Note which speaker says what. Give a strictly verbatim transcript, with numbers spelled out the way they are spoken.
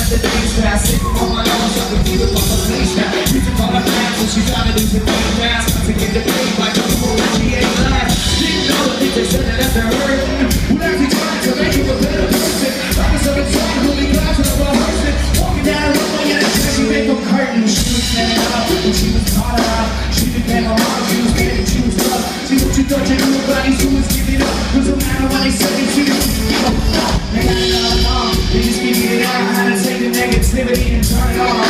Speaker 1: the days fast. Sitting on my own, so the fever from the place now. Used to call her fast when she started losing weight fast. To get the pain like a fool when she ain't last. Didn't know the things they said that that's a hurt. Would have to try to make you a better person. Promise of a song, really glad to rehearse it. Walking down the road, yeah, she made them curtains. She was standing out when she was caught out. She became a mom, she was getting she was tough. See what you thought you knew about these who was giving up. Doesn't matter what they say, she was giving up. They got it all along, they just give it out. How to take the negativity and turn it on.